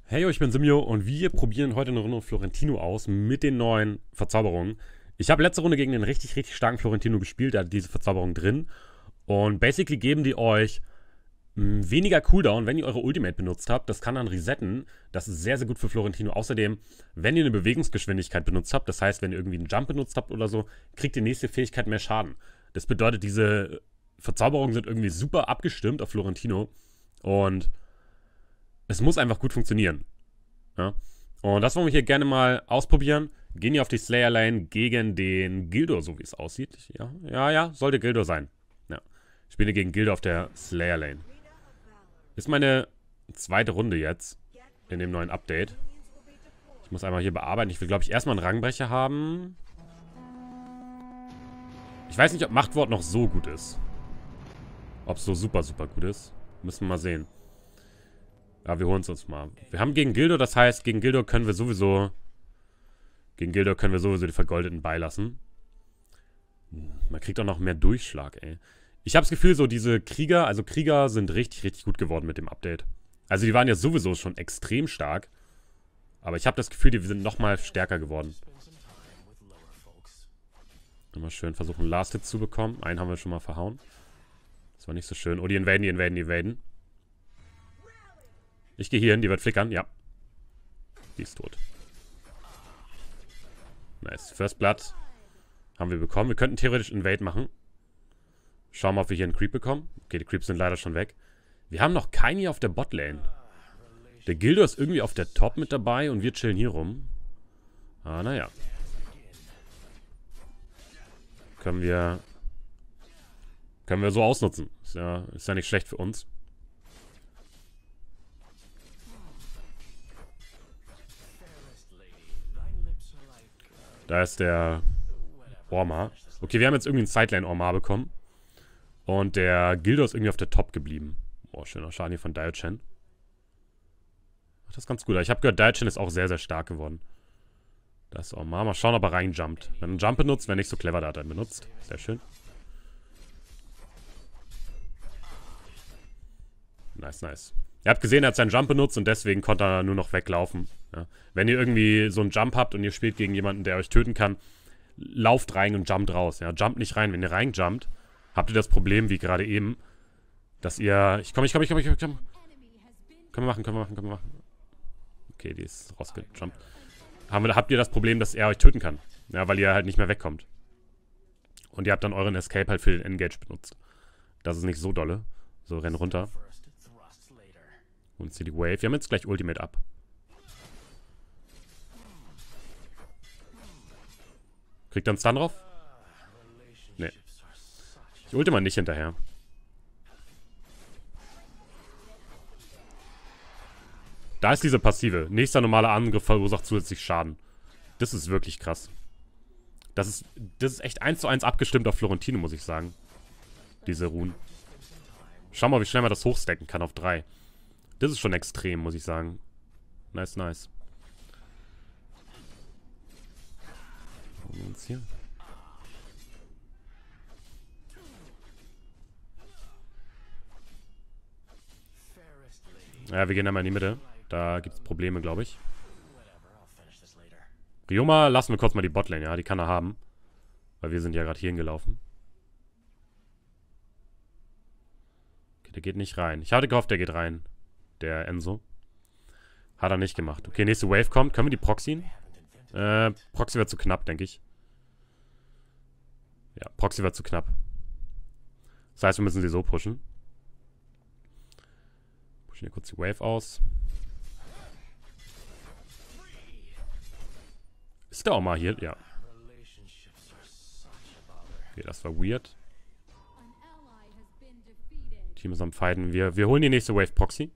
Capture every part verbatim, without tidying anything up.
Hey, ich bin Simio und wir probieren heute eine Runde Florentino aus mit den neuen Verzauberungen. Ich habe letzte Runde gegen einen richtig, richtig starken Florentino gespielt, der hat diese Verzauberung drin. Und basically geben die euch mh, weniger Cooldown, wenn ihr eure Ultimate benutzt habt. Das kann dann resetten. Das ist sehr, sehr gut für Florentino. Außerdem, wenn ihr eine Bewegungsgeschwindigkeit benutzt habt, das heißt, wenn ihr irgendwie einen Jump benutzt habt oder so, kriegt die nächste Fähigkeit mehr Schaden. Das bedeutet, diese Verzauberungen sind irgendwie super abgestimmt auf Florentino. Und es muss einfach gut funktionieren. Ja? Und das wollen wir hier gerne mal ausprobieren. Gehen hier auf die Slayer Lane gegen den Gildo, so wie es aussieht. Ja, ja, ja, sollte Gildo sein. Ja. Ich spiele gegen Gildo auf der Slayer Lane. Ist meine zweite Runde jetzt in dem neuen Update. Ich muss einmal hier bearbeiten. Ich will, glaube ich, erstmal einen Rangbrecher haben. Ich weiß nicht, ob Machtwort noch so gut ist. Ob es so super, super gut ist. Müssen wir mal sehen. Ja, wir holen es uns mal. Wir haben gegen Gildo, das heißt, gegen Gildo können wir sowieso... Gegen Gildo können wir sowieso die Vergoldeten beilassen. Man kriegt auch noch mehr Durchschlag, ey. Ich habe das Gefühl, so diese Krieger, also Krieger sind richtig, richtig gut geworden mit dem Update. Also die waren ja sowieso schon extrem stark. Aber ich habe das Gefühl, die sind nochmal stärker geworden. Immer schön versuchen, Last Hit zu bekommen. Einen haben wir schon mal verhauen. Das war nicht so schön. Oh, die invaden, die invaden, die invaden. Ich gehe hier hin, die wird flickern, ja. Die ist tot. Nice. First Blood haben wir bekommen. Wir könnten theoretisch Invade machen. Schauen wir, ob wir hier einen Creep bekommen. Okay, die Creeps sind leider schon weg. Wir haben noch keinen hier auf der Botlane. Der Gildo ist irgendwie auf der Top mit dabei und wir chillen hier rum. Ah, naja. Können wir... Können wir so ausnutzen. Ist ja, ist ja nicht schlecht für uns. Da ist der Orma. Okay, wir haben jetzt irgendwie einen Sideline-Orma bekommen. Und der Gildo ist irgendwie auf der Top geblieben. Boah, schöner Schaden hier von Diochen. Das ist ganz gut. Ich habe gehört, Diochen ist auch sehr, sehr stark geworden. Da ist Orma. Mal schauen, ob er reinjumpt. Wenn er einen Jump benutzt, wäre nicht so clever, da hat er ihn benutzt. Sehr schön. Nice, nice. Ihr habt gesehen, er hat seinen Jump benutzt und deswegen konnte er nur noch weglaufen. Ja. Wenn ihr irgendwie so einen Jump habt und ihr spielt gegen jemanden, der euch töten kann, lauft rein und jumpt raus. Ja. Jumpt nicht rein. Wenn ihr reinjumpt, habt ihr das Problem, wie gerade eben, dass ihr... Ich komme, ich komme, ich komme, ich komme. Komm. Können wir machen, können wir machen, können wir machen. Okay, die ist rausgejumpt. Haben wir, habt ihr das Problem, dass er euch töten kann. Ja, weil ihr halt nicht mehr wegkommt. Und ihr habt dann euren Escape halt für den Engage benutzt. Das ist nicht so dolle. So, renn runter. Und zieh die Wave. Wir haben jetzt gleich Ultimate ab. Kriegt er einen Stun drauf? Nee. Ich ulte mal nicht hinterher. Da ist diese Passive. Nächster normaler Angriff verursacht zusätzlich Schaden. Das ist wirklich krass. Das ist, das ist echt eins zu eins abgestimmt auf Florentino, muss ich sagen. Diese Runen. Schau mal, wie schnell man das hochstacken kann auf drei. Das ist schon extrem, muss ich sagen. Nice, nice. Holen wir uns hier. Ja, wir gehen einmal in die Mitte. Da gibt es Probleme, glaube ich. Ryoma, lassen wir kurz mal die Botlane, ja. Die kann er haben. Weil wir sind ja gerade hier hingelaufen. Okay, der geht nicht rein. Ich hatte gehofft, der geht rein. Der Enzo. Hat er nicht gemacht. Okay, nächste Wave kommt. Können wir die proxyen? Äh, Proxy wird zu knapp, denke ich. Ja, Proxy wird zu knapp. Das heißt, wir müssen sie so pushen. Pushen hier kurz die Wave aus. Ist der auch mal hier? Ja. Okay, das war weird. Team ist am Fighten. Wir, wir holen die nächste Wave Proxy.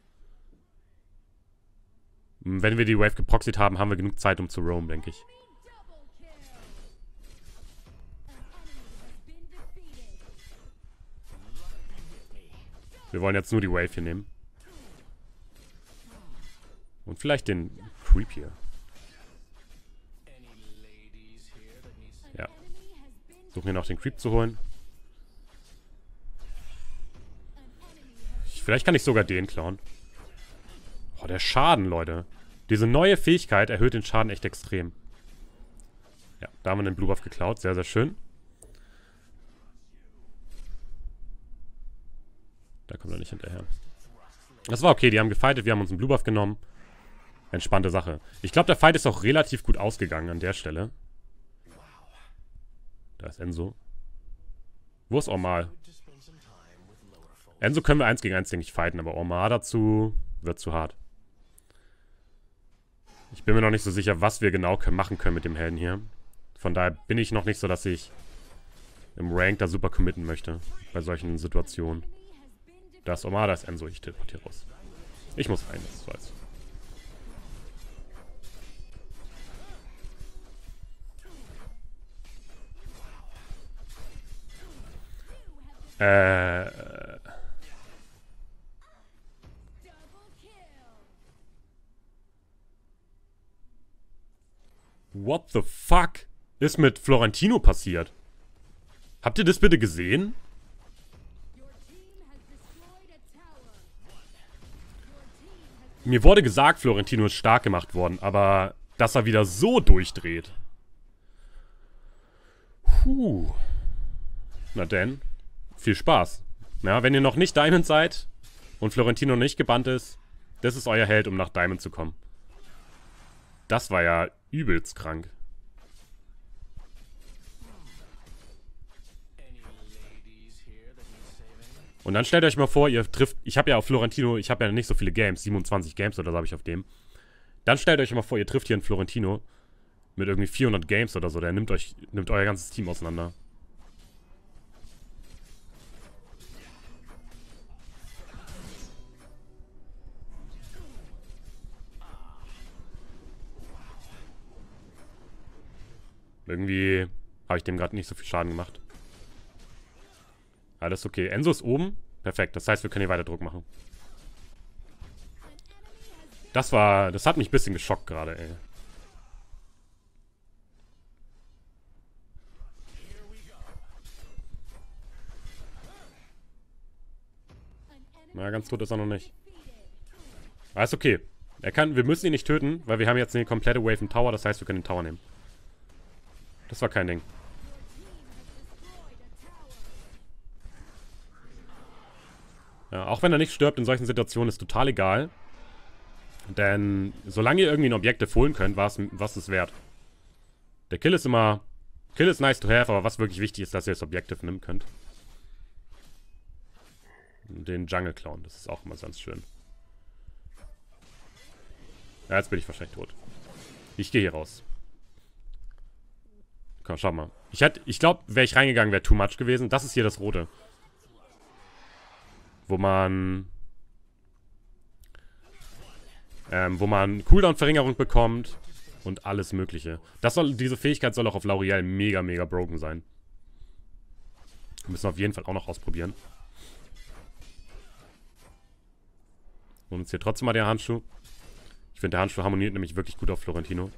Wenn wir die Wave geproxied haben, haben wir genug Zeit, um zu roam, denke ich. Wir wollen jetzt nur die Wave hier nehmen. Und vielleicht den Creep hier. Ja. Suchen wir noch den Creep zu holen. Ich, vielleicht kann ich sogar den klauen. Boah, der Schaden, Leute. Diese neue Fähigkeit erhöht den Schaden echt extrem. Ja, da haben wir den Blue Buff geklaut. Sehr, sehr schön. Da kommt er nicht hinterher. Das war okay, die haben gefightet, wir haben uns einen Blue Buff genommen. Entspannte Sache. Ich glaube, der Fight ist auch relativ gut ausgegangen an der Stelle. Da ist Enzo. Wo ist Ormal? Enzo können wir eins gegen eins, denke ich, fighten, aber Ormal dazu wird zu hart. Ich bin mir noch nicht so sicher, was wir genau können, machen können mit dem Helden hier. Von daher bin ich noch nicht so, dass ich im Rank da super committen möchte. Bei solchen Situationen. Da ist Ormal, da ist Enzo. Ich teleportiere raus. Ich muss rein, das weiß. Äh. What the fuck ist mit Florentino passiert? Habt ihr das bitte gesehen? Mir wurde gesagt, Florentino ist stark gemacht worden, aber dass er wieder so durchdreht. Puh. Na denn. Viel Spaß. Ja, wenn ihr noch nicht Diamond seid und Florentino nicht gebannt ist, das ist euer Held, um nach Diamond zu kommen. Das war ja übelst krank. Und dann stellt euch mal vor, ihr trifft... Ich habe ja auf Florentino, ich habe ja nicht so viele Games, siebenundzwanzig Games oder so habe ich auf dem. Dann stellt euch mal vor, ihr trifft hier einen Florentino mit irgendwie vierhundert Games oder so. Der nimmt euch, nimmt euer ganzes Team auseinander. Irgendwie habe ich dem gerade nicht so viel Schaden gemacht. Alles okay. Enzo ist oben. Perfekt. Das heißt, wir können hier weiter Druck machen. Das war... Das hat mich ein bisschen geschockt gerade, ey. Na, ganz tot ist er noch nicht. Aber ist okay. Er kann... Wir müssen ihn nicht töten, weil wir haben jetzt eine komplette Wave im Tower. Das heißt, wir können den Tower nehmen. Das war kein Ding. Ja, auch wenn er nicht stirbt in solchen Situationen, ist total egal. Denn solange ihr irgendwie ein Objektiv holen könnt, was ist es wert. Der Kill ist immer... Kill ist nice to have, aber was wirklich wichtig ist, dass ihr das Objektiv nehmen könnt. Den Jungle klauen, das ist auch immer ganz schön. Ja, jetzt bin ich wahrscheinlich tot. Ich gehe hier raus. Komm, schau mal. Ich, hätt, ich glaube, wäre ich reingegangen, wäre too much gewesen. Das ist hier das Rote. Wo man... Ähm, wo man Cooldown-Verringerung bekommt. Und alles mögliche. Das soll, diese Fähigkeit soll auch auf Lauriel mega, mega broken sein. Wir müssen auf jeden Fall auch noch ausprobieren. Und uns hier trotzdem mal den Handschuh. Ich finde, der Handschuh harmoniert nämlich wirklich gut auf Florentino.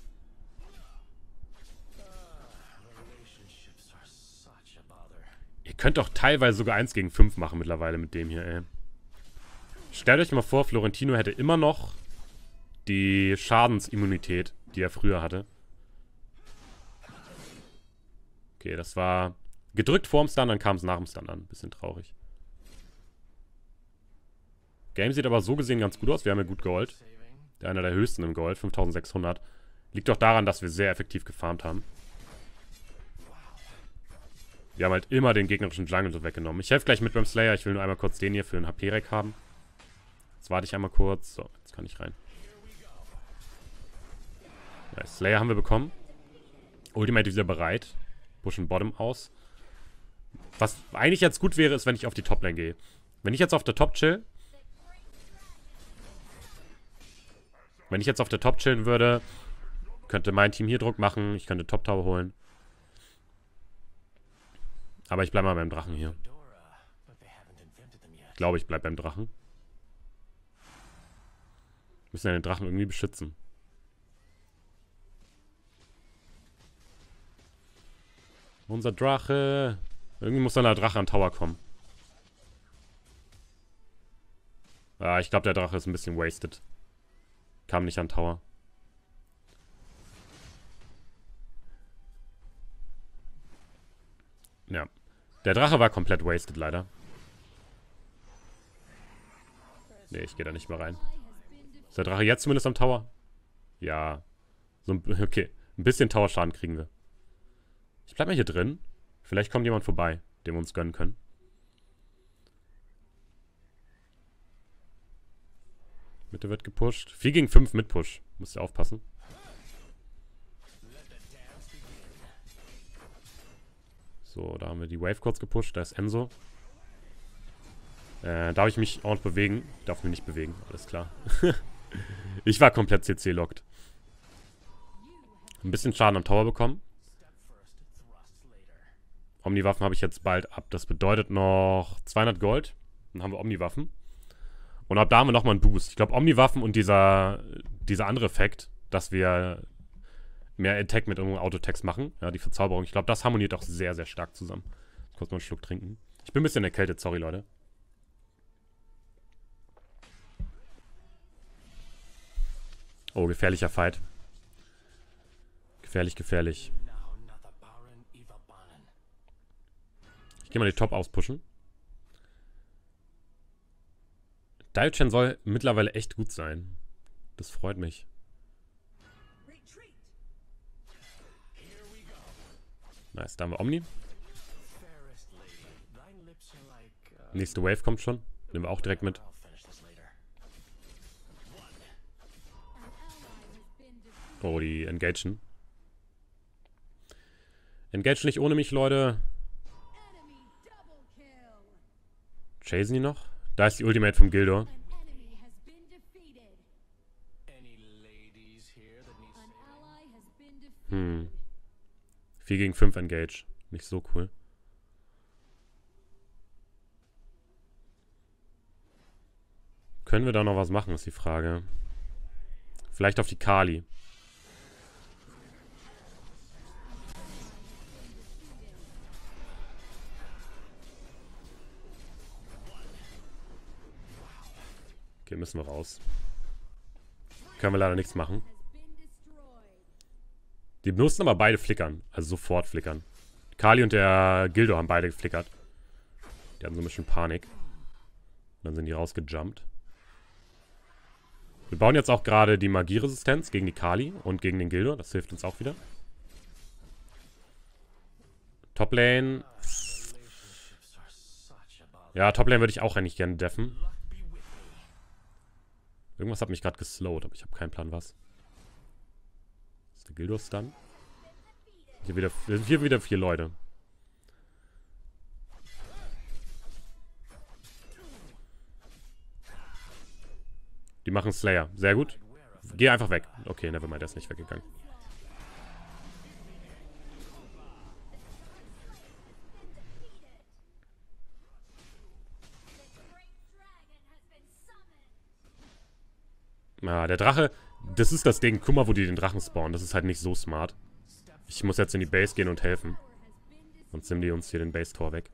Ihr könnt doch teilweise sogar eins gegen fünf machen mittlerweile mit dem hier, ey. Stellt euch mal vor, Florentino hätte immer noch die Schadensimmunität, die er früher hatte. Okay, das war gedrückt vorm Stun, dann kam es nach dem Stun an. Bisschen traurig. Game sieht aber so gesehen ganz gut aus. Wir haben ja gut Gold. Der einer der höchsten im Gold, fünftausendsechshundert. Liegt doch daran, dass wir sehr effektiv gefarmt haben. Wir haben halt immer den gegnerischen Jungle so weggenommen. Ich helfe gleich mit beim Slayer. Ich will nur einmal kurz den hier für einen H P-Rack haben. Jetzt warte ich einmal kurz. So, jetzt kann ich rein. Ja, Slayer haben wir bekommen. Ultimate ist wieder bereit. Pushen Bottom aus. Was eigentlich jetzt gut wäre, ist, wenn ich auf die Toplane gehe. Wenn ich jetzt auf der Top chill... Wenn ich jetzt auf der Top chillen würde, könnte mein Team hier Druck machen. Ich könnte Top Tower holen. Aber ich bleibe mal beim Drachen hier. Ich glaube, ich bleibe beim Drachen. Wir müssen ja den Drachen irgendwie beschützen. Unser Drache. Irgendwie muss dann der Drache an Tower kommen. Ah, ich glaube, der Drache ist ein bisschen wasted. Kam nicht an Tower. Ja. Der Drache war komplett wasted, leider. Nee, ich gehe da nicht mehr rein. Ist der Drache jetzt zumindest am Tower? Ja. So ein, okay. Ein bisschen Tower-Schaden kriegen wir. Ich bleib mal hier drin. Vielleicht kommt jemand vorbei, den wir uns gönnen können. Mitte wird gepusht. vier gegen fünf mit Push. Musst du aufpassen. So, da haben wir die Wave kurz gepusht. Da ist Enzo. Äh, darf ich mich auch noch bewegen? Ich darf mich nicht bewegen, alles klar. Ich war komplett C C-locked. Ein bisschen Schaden am Tower bekommen. Omni-Waffen habe ich jetzt bald ab. Das bedeutet noch zweihundert Gold. Dann haben wir Omni-Waffen. Und ab da haben wir nochmal einen Boost. Ich glaube, Omni-Waffen und dieser, dieser andere Effekt, dass wir mehr Attack mit irgendeinem Autotext machen. Ja, die Verzauberung. Ich glaube, das harmoniert auch sehr, sehr stark zusammen. Kurz mal einen Schluck trinken. Ich bin ein bisschen erkältet, sorry, Leute. Oh, gefährlicher Fight. Gefährlich, gefährlich. Ich gehe mal die Top auspushen. Daio-Chan soll mittlerweile echt gut sein. Das freut mich. Nice, da haben wir Omni. Nächste Wave kommt schon. Nehmen wir auch direkt mit. Oh, die engagen. Engage nicht ohne mich, Leute. Chasen die noch? Da ist die Ultimate vom Gildor. Hm. vier gegen fünf Engage. Nicht so cool. Können wir da noch was machen, ist die Frage. Vielleicht auf die Kali. Okay, müssen wir raus. Können wir leider nichts machen. Die mussten aber beide flickern. Also sofort flickern. Kali und der Gildo haben beide geflickert. Die hatten so ein bisschen Panik. Und dann sind die rausgejumpt. Wir bauen jetzt auch gerade die Magieresistenz gegen die Kali und gegen den Gildo. Das hilft uns auch wieder. Toplane. Ja, Toplane würde ich auch eigentlich gerne deffen. Irgendwas hat mich gerade geslowt, aber ich habe keinen Plan was. Das ist der Gildo-Stun. Hier wieder, hier wieder vier Leute. Die machen Slayer. Sehr gut. Geh einfach weg. Okay, nevermind, der ist nicht weggegangen. Ah, der Drache, das ist das Ding. Guck mal, wo die den Drachen spawnen. Das ist halt nicht so smart. Ich muss jetzt in die Base gehen und helfen. Sonst nehmen die uns hier den Base-Tor weg.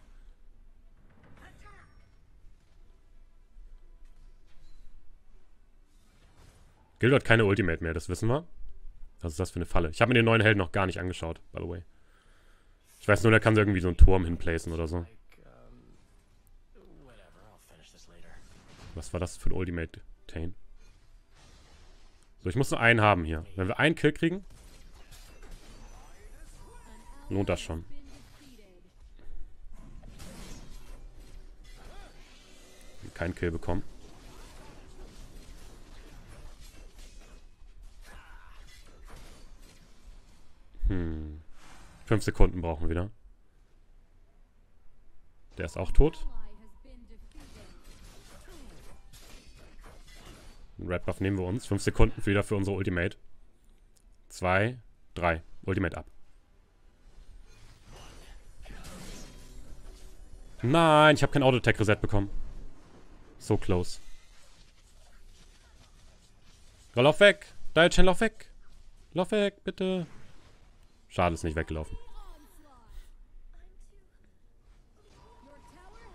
Gildo hat keine Ultimate mehr, das wissen wir. Was ist das für eine Falle? Ich habe mir den neuen Helden noch gar nicht angeschaut, by the way. Ich weiß nur, der kann irgendwie so einen Turm hinplacen oder so. Was war das für ein Ultimate, Tane? So, ich muss nur einen haben hier. Wenn wir einen Kill kriegen, lohnt das schon. Keinen Kill bekommen. Hm. Fünf Sekunden brauchen wir wieder. Der ist auch tot. Einen Red Buff nehmen wir uns. Fünf Sekunden wieder für unsere Ultimate. Zwei, drei. Ultimate ab. Nein, ich habe kein Auto-Tech-Reset bekommen. So close. Ja, lauf weg. Daio-Chan, lauf weg. Lauf weg, bitte. Schade, ist nicht weggelaufen.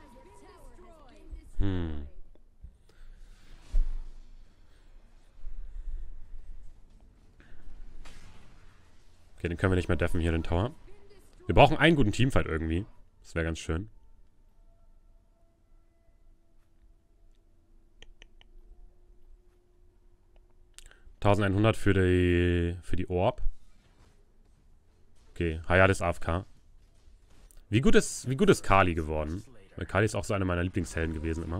Hm. Okay, den können wir nicht mehr deffen hier, den Tower. Wir brauchen einen guten Teamfight irgendwie. Das wäre ganz schön. eintausendeinhundert für die, für die Orb. Okay, Hayat ist A F K. Wie gut ist, wie gut ist Kali geworden? Weil Kali ist auch so eine meiner Lieblingshelden gewesen immer.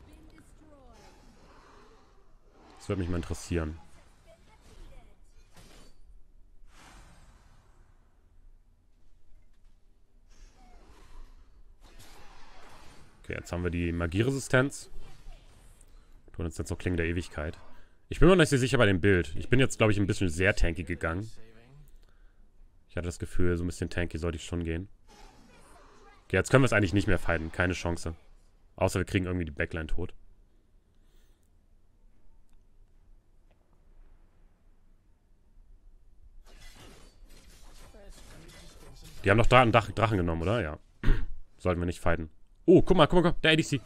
Das würde mich mal interessieren. Okay, jetzt haben wir die Magieresistenz. Tun uns jetzt noch Klingen der Ewigkeit. Ich bin mir noch nicht so sicher bei dem Bild. Ich bin jetzt, glaube ich, ein bisschen sehr tanky gegangen. Ich hatte das Gefühl, so ein bisschen tanky sollte ich schon gehen. Okay, jetzt können wir es eigentlich nicht mehr fighten. Keine Chance. Außer wir kriegen irgendwie die Backline tot. Die haben doch da einen Dach Drachen genommen, oder? Ja. Sollten wir nicht fighten. Oh, guck mal, guck mal, guck mal. Der A D C.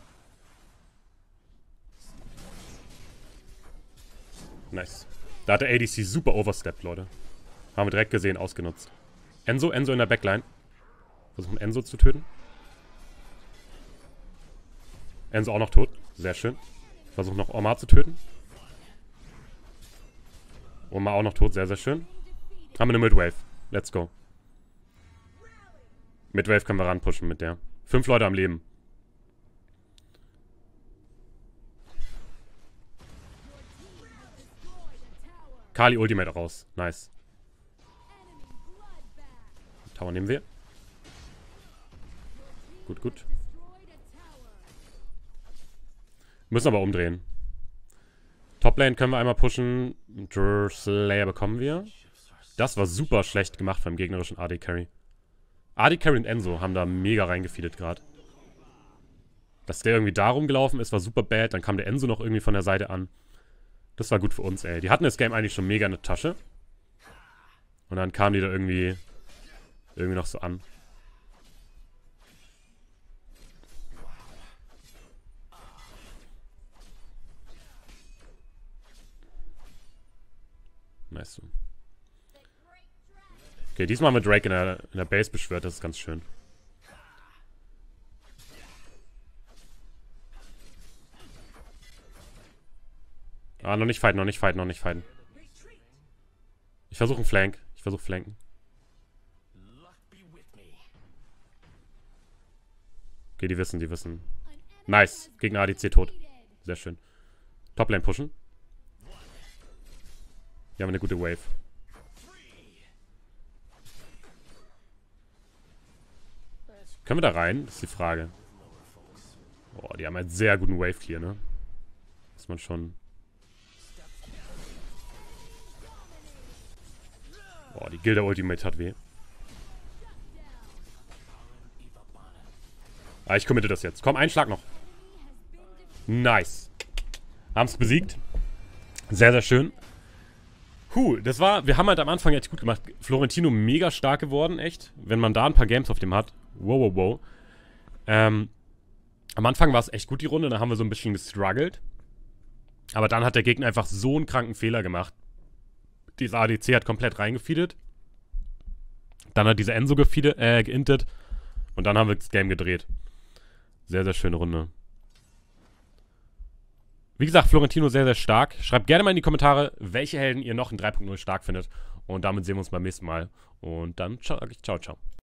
Nice. Da hat der A D C super overstepped, Leute. Haben wir direkt gesehen, ausgenutzt. Enzo, Enzo in der Backline. Versuchen Enzo zu töten. Enzo auch noch tot. Sehr schön. Versuchen noch Omar zu töten. Omar auch noch tot. Sehr, sehr schön. Haben wir eine Midwave. Let's go. Midwave können wir ranpushen mit der. Fünf Leute am Leben. Kali Ultimate raus. Nice. Tower nehmen wir. Gut, gut. Müssen aber umdrehen. Toplane können wir einmal pushen. Slayer bekommen wir. Das war super schlecht gemacht beim gegnerischen A D Carry. A D Carry und Enzo haben da mega reingefeedet gerade. Dass der irgendwie da rumgelaufen ist, war super bad. Dann kam der Enzo noch irgendwie von der Seite an. Das war gut für uns, ey. Die hatten das Game eigentlich schon mega in der Tasche. Und dann kamen die da irgendwie irgendwie noch so an. Nice. Okay, diesmal haben wir Drake in der, in der Base beschwört. Das ist ganz schön. Ah, noch nicht fighten, noch nicht fighten, noch nicht fighten. Ich versuche einen Flank. Ich versuche Flanken. Okay, die wissen, die wissen. Nice. Gegner A D C tot. Sehr schön. Toplane pushen. Wir haben eine gute Wave. Können wir da rein? Das ist die Frage. Boah, die haben halt sehr guten Wave Clear, ne? Muss man schon... Boah, die Gilda Ultimate hat weh. Ah, ich committe das jetzt. Komm, ein Schlag noch. Nice. Haben's besiegt. Sehr, sehr schön. Puh, das war... Wir haben halt am Anfang echt gut gemacht. Florentino mega stark geworden, echt. Wenn man da ein paar Games auf dem hat. Wow, wow, wow. Ähm, am Anfang war es echt gut, die Runde. Da haben wir so ein bisschen gestruggelt. Aber dann hat der Gegner einfach so einen kranken Fehler gemacht. Dieser A D C hat komplett reingefeedet. Dann hat dieser Enzo gefeedet, äh, geintet. Und dann haben wir das Game gedreht. Sehr, sehr schöne Runde. Wie gesagt, Florentino sehr, sehr stark. Schreibt gerne mal in die Kommentare, welche Helden ihr noch in drei Punkt null stark findet. Und damit sehen wir uns beim nächsten Mal. Und dann sage ich ciao, ciao.